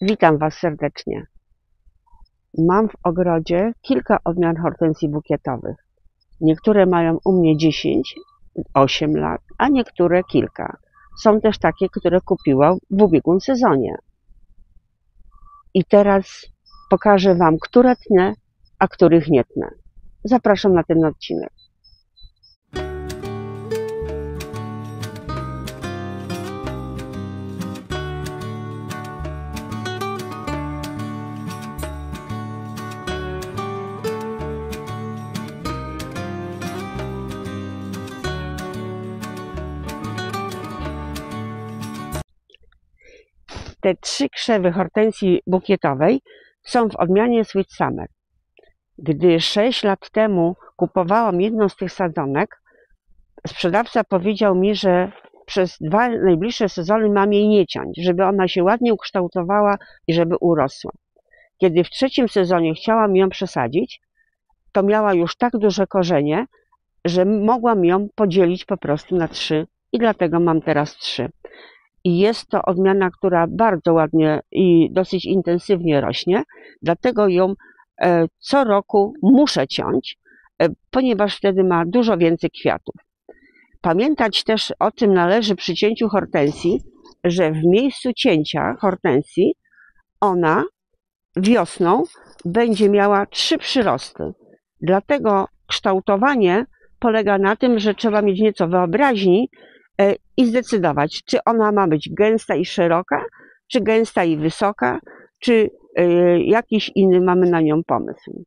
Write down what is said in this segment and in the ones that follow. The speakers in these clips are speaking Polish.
Witam Was serdecznie. Mam w ogrodzie kilka odmian hortensji bukietowych. Niektóre mają u mnie 10, 8 lat, a niektóre kilka. Są też takie, które kupiłam w ubiegłym sezonie. I teraz pokażę Wam, które tnę, a których nie tnę. Zapraszam na ten odcinek. Te 3 krzewy hortensji bukietowej są w odmianie Sweet Summer. Gdy 6 lat temu kupowałam jedną z tych sadzonek, sprzedawca powiedział mi, że przez 2 najbliższe sezony mam jej nie ciąć, żeby ona się ładnie ukształtowała i żeby urosła. Kiedy w 3. sezonie chciałam ją przesadzić, to miała już tak duże korzenie, że mogłam ją podzielić po prostu na 3 i dlatego mam teraz 3. I jest to odmiana, która bardzo ładnie i dosyć intensywnie rośnie, dlatego ją co roku muszę ciąć, ponieważ wtedy ma dużo więcej kwiatów. Pamiętać też o tym należy przy cięciu hortensji, że w miejscu cięcia hortensji ona wiosną będzie miała 3 przyrosty. Dlatego kształtowanie polega na tym, że trzeba mieć nieco wyobraźni i zdecydować, czy ona ma być gęsta i szeroka, czy gęsta i wysoka, czy jakiś inny mamy na nią pomysł.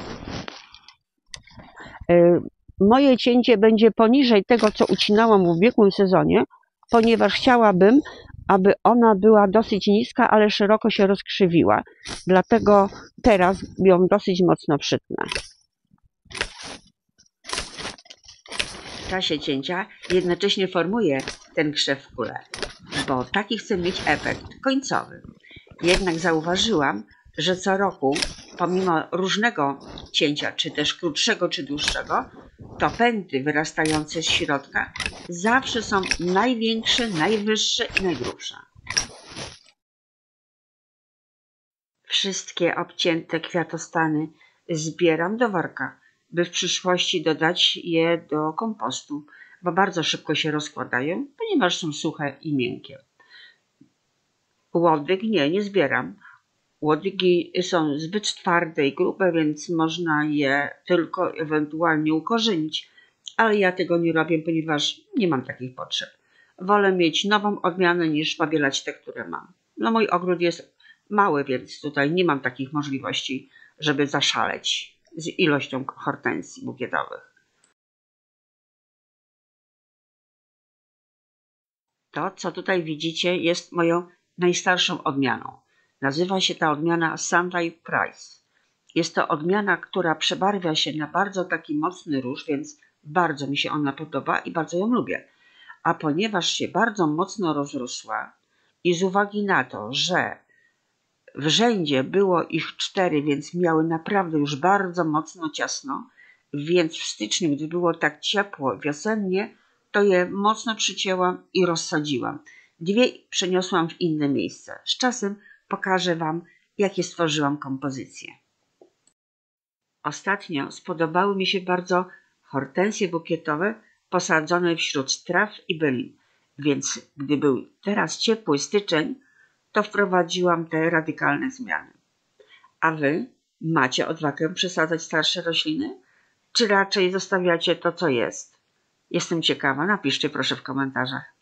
Moje cięcie będzie poniżej tego, co ucinałam w ubiegłym sezonie, ponieważ chciałabym, aby ona była dosyć niska, ale szeroko się rozkrzywiła. Dlatego teraz ją dosyć mocno przytnę. W czasie cięcia jednocześnie formuję ten krzew w kulę, bo taki chcę mieć efekt końcowy. Jednak zauważyłam, że co roku, pomimo różnego cięcia, czy też krótszego, czy dłuższego, to pędy wyrastające z środka zawsze są największe, najwyższe i najgrubsze. Wszystkie obcięte kwiatostany zbieram do worka, by w przyszłości dodać je do kompostu, bo bardzo szybko się rozkładają, ponieważ są suche i miękkie. Łodyg nie zbieram. Łodygi są zbyt twarde i grube, więc można je tylko ewentualnie ukorzenić, ale ja tego nie robię, ponieważ nie mam takich potrzeb. Wolę mieć nową odmianę niż powielać te, które mam. No, mój ogród jest mały, więc tutaj nie mam takich możliwości, żeby zaszaleć z ilością hortensji bukietowych. To, co tutaj widzicie, jest moją najstarszą odmianą. Nazywa się ta odmiana Sunlight Price. Jest to odmiana, która przebarwia się na bardzo taki mocny róż, więc bardzo mi się ona podoba i bardzo ją lubię. A ponieważ się bardzo mocno rozrosła i z uwagi na to, że w rzędzie było ich 4, więc miały naprawdę już bardzo mocno ciasno, więc w styczniu, gdy było tak ciepło wiosennie, to je mocno przycięłam i rozsadziłam. 2 przeniosłam w inne miejsce. Z czasem pokażę Wam, jakie stworzyłam kompozycje. Ostatnio spodobały mi się bardzo hortensje bukietowe posadzone wśród traw i bylin, więc gdy był teraz ciepły styczeń, to wprowadziłam te radykalne zmiany. A Wy macie odwagę przesadzać starsze rośliny? Czy raczej zostawiacie to, co jest? Jestem ciekawa, napiszcie proszę w komentarzach.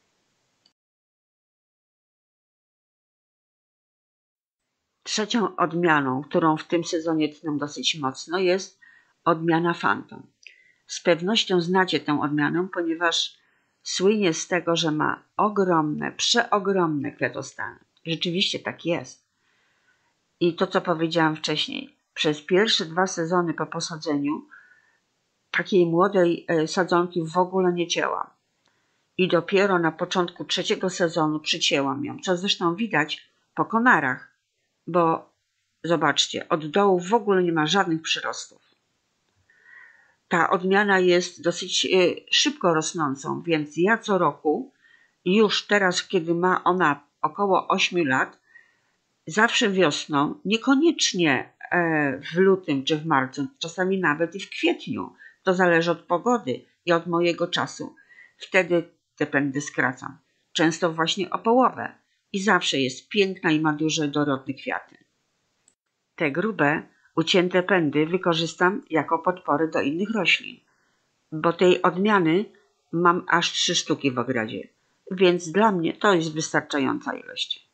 Trzecią odmianą, którą w tym sezonie tnę dosyć mocno, jest odmiana Phantom. Z pewnością znacie tę odmianę, ponieważ słynie z tego, że ma ogromne, przeogromne kwiatostany. Rzeczywiście tak jest. I to, co powiedziałam wcześniej, przez pierwsze 2 sezony po posadzeniu takiej młodej sadzonki w ogóle nie cięłam. I dopiero na początku 3. sezonu przycięłam ją, co zresztą widać po konarach, bo zobaczcie, od dołu w ogóle nie ma żadnych przyrostów. Ta odmiana jest dosyć szybko rosnącą, więc ja co roku, już teraz, kiedy ma ona około 8 lat, Zawsze wiosną, niekoniecznie w lutym czy w marcu, czasami nawet i w kwietniu. To zależy od pogody i od mojego czasu. Wtedy te pędy skracam. Często właśnie o połowę. I zawsze jest piękna i ma duże, dorodne kwiaty. Te grube, ucięte pędy wykorzystam jako podpory do innych roślin. Bo tej odmiany mam aż 3 sztuki w ogrodzie. Więc dla mnie to jest wystarczająca ilość.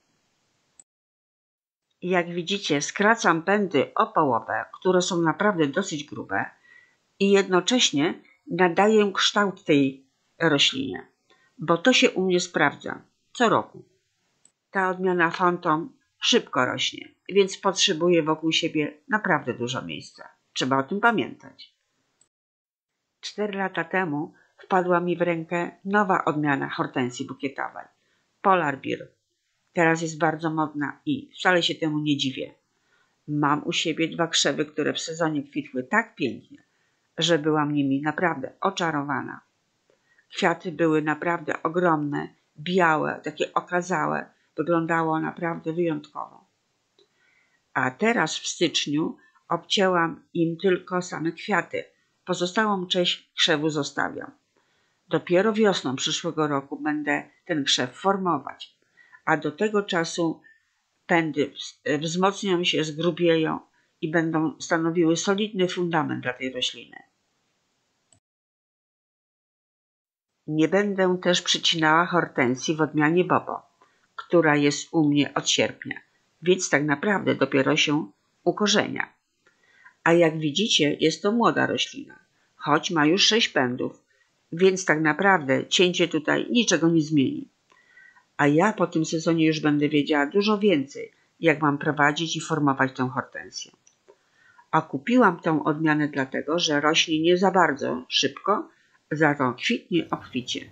Jak widzicie, skracam pędy o połowę, które są naprawdę dosyć grube i jednocześnie nadaję kształt tej roślinie, bo to się u mnie sprawdza co roku. Ta odmiana Phantom szybko rośnie, więc potrzebuje wokół siebie naprawdę dużo miejsca. Trzeba o tym pamiętać. 4 lata temu wpadła mi w rękę nowa odmiana hortensji bukietowej, Polar Bear. Teraz jest bardzo modna i wcale się temu nie dziwię. Mam u siebie 2 krzewy, które w sezonie kwitły tak pięknie, że byłam nimi naprawdę oczarowana. Kwiaty były naprawdę ogromne, białe, takie okazałe. Wyglądało naprawdę wyjątkowo. A teraz w styczniu obcięłam im tylko same kwiaty. Pozostałą część krzewu zostawiam. Dopiero wiosną przyszłego roku będę ten krzew formować, a do tego czasu pędy wzmocnią się, zgrubieją i będą stanowiły solidny fundament dla tej rośliny. Nie będę też przycinała hortensji w odmianie Bobo, która jest u mnie od sierpnia, więc tak naprawdę dopiero się ukorzenia. A jak widzicie, jest to młoda roślina, choć ma już 6 pędów, więc tak naprawdę cięcie tutaj niczego nie zmieni. A ja po tym sezonie już będę wiedziała dużo więcej, jak mam prowadzić i formować tę hortensję. A kupiłam tę odmianę dlatego, że rośnie nie za bardzo szybko, za to kwitnie obficie.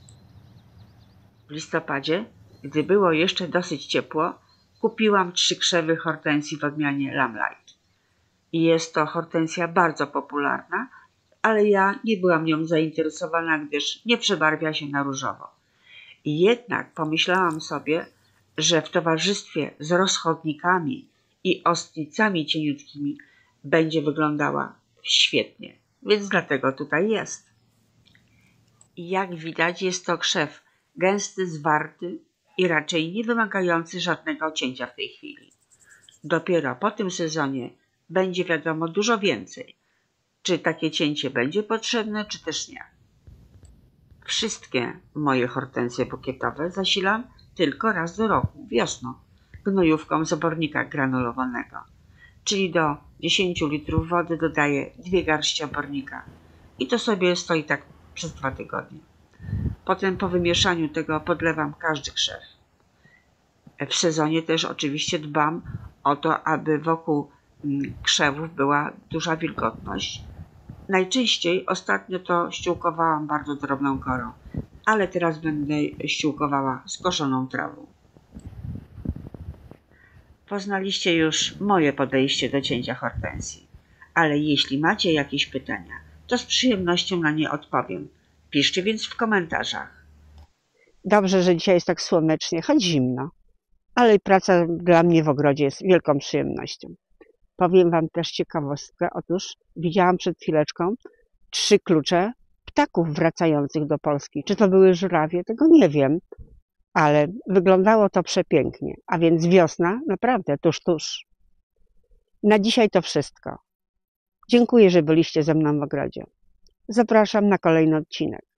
W listopadzie, gdy było jeszcze dosyć ciepło, kupiłam 3 krzewy hortensji w odmianie Lamplight. I jest to hortensja bardzo popularna, ale ja nie byłam nią zainteresowana, gdyż nie przebarwia się na różowo. I jednak pomyślałam sobie, że w towarzystwie z rozchodnikami i ostnicami cieniutkimi będzie wyglądała świetnie, więc dlatego tutaj jest. I jak widać, jest to krzew gęsty, zwarty i raczej nie wymagający żadnego cięcia w tej chwili. Dopiero po tym sezonie będzie wiadomo dużo więcej, czy takie cięcie będzie potrzebne, czy też nie. Wszystkie moje hortensje bukietowe zasilam tylko raz do roku, wiosną, gnojówką z obornika granulowanego, czyli do 10 litrów wody dodaję 2 garści obornika i to sobie stoi tak przez 2 tygodnie. Potem po wymieszaniu tego podlewam każdy krzew. W sezonie też oczywiście dbam o to, aby wokół krzewów była duża wilgotność. Najczęściej ostatnio to ściółkowałam bardzo drobną korą, ale teraz będę ściółkowała skoszoną trawą. Poznaliście już moje podejście do cięcia hortensji, ale jeśli macie jakieś pytania, to z przyjemnością na nie odpowiem. Piszcie więc w komentarzach. Dobrze, że dzisiaj jest tak słonecznie, choć zimno, ale praca dla mnie w ogrodzie jest wielką przyjemnością. Powiem wam też ciekawostkę. Otóż widziałam przed chwileczką 3 klucze ptaków wracających do Polski. Czy to były żurawie? Tego nie wiem, ale wyglądało to przepięknie. A więc wiosna naprawdę tuż. Na dzisiaj to wszystko. Dziękuję, że byliście ze mną w ogrodzie. Zapraszam na kolejny odcinek.